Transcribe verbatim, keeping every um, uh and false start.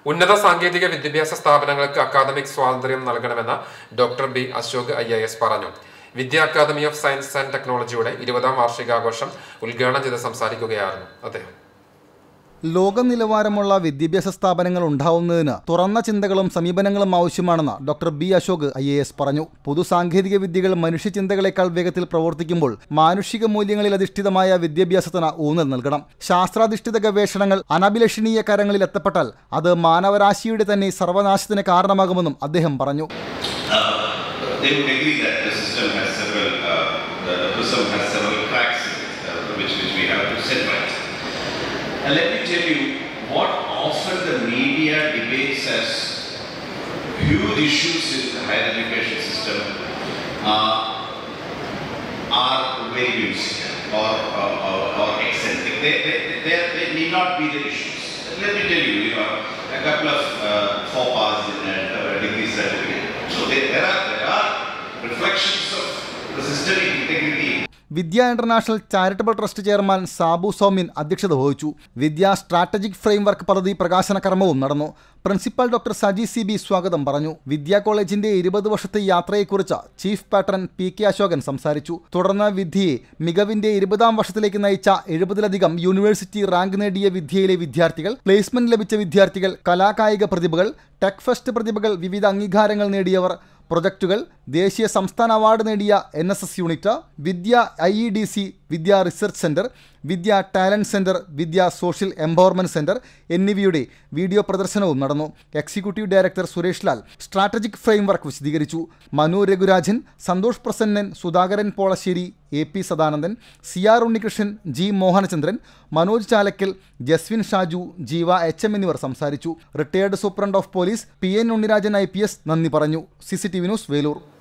ഉന്നത സാങ്കേതിക വിദ്യാഭ്യാസ സ്ഥാപനങ്ങൾക്ക് അക്കാദമിക് സ്വാതന്ത്ര്യം നൽകണമെന്ന് doctor B Ashok I A S പറഞ്ഞു. Vidya academy of science and ടെക്നോളജിയുടെ ഇരുപതാം വാർഷികാഘോഷം ഉദ്ഘാടനം ചെയ്ത് സംസാരിക്കുകയായിരുന്നു അദ്ദേഹം. ലോക നിലവാരമുള്ള വിദ്യാഭ്യാസ സ്ഥാപനങ്ങൾ ഉണ്ടാവുന്നതിന് തുറന്ന ചിന്തകളും സമീപനങ്ങളും ആവശ്യമാണെന്ന് doctor B Ashok I A S പറഞ്ഞു. പൊതു സാങ്കേതിക വിദ്യകൾ മനുഷ്യചിന്തകളെക്കാൾ വേഗത്തിൽ പ്രവർത്തിക്കുമ്പോൾ മാനുഷിക മൂല്യങ്ങളിൽ അധിഷ്ഠിതമായ വിദ്യാഭ്യാസത്തിന് ഊന്നൽ നൽകണം. ശാസ്ത്രാധിഷ്ഠിത ഗവേഷണങ്ങൾ അനഭിലഷണീയ കരങ്ങളിൽ എത്തപ്പെട്ടാൽ അത് മാനവരാശിയുടെ തന്നെ സർവനാശത്തിന് കാരണമാകുമെന്നും അദ്ദേഹം പറഞ്ഞു. And let me tell you, what often the media debates as huge issues in the higher education system uh, are very musical or, or, or, or eccentric. They, they, they, they need not be the issues. Let me tell you, you know, a couple of uh, faux pas in a degree certificate. So there, there, are, there are reflections of the systemic integrity. Vidya international charitable trust chairman Sabu Soumyan അധ്യക്ഷത വഹിച്ചു. Vidya strategic framework പദ്ധതി പ്രകാശന കർമ്മവും നടന്നു. Principal doctor Saji C B സ്വാഗതം പറഞ്ഞു. വിദ്യാ കോളേജിന്റെ ഇരുപത് വർഷത്തെ യാത്രയെക്കുറിച്ച് chief patron P K Ashokan സംസാരിച്ചു. തുടർന്ന് വിദ്യയെ മികവിന്റെ ഇരുപതാം വർഷത്തിലേക്ക് നയിച്ച എഴുപതിലധികം യൂണിവേഴ്സിറ്റി റാങ്ക് നേടിയ വിദ്യയിലെ വിദ്യാർത്ഥികൾ, പ്ലേസ്മെന്റ് ലഭിച്ച വിദ്യാർത്ഥികൾ, കലാകായിക പ്രതിഭകൾ, ടെക് ഫെസ്റ്റ് പ്രതിഭകൾ, വിവിധ അംഗീകാരങ്ങൾ നേടിയവർ, പ്രൊജക്റ്റുകൾ, ദേശീയ സംസ്ഥാന അവാർഡ് നേടിയ N S S unit, Vidya I E D C, Vidya research centre, Vidya talent centre, Vidya social empowerment centre എന്നിവയുടെ വീഡിയോ പ്രദർശനവും നടന്നു. Executive director Suresh Lal strategic framework വിശദീകരിച്ചു. Manu Raghurajan, Santhosh Prasannan, Sudhakaran Polassery, A P Sadanandan, C R Unnikrishnan, G Mohanachandran, Manoj Chalakkal, Jaswin Shaju, Jeeva H M എന്നിവർ സംസാരിച്ചു. Retired superintendent of police P N Unnirajan I P S നന്ദി പറഞ്ഞു. C C T V news, Velur.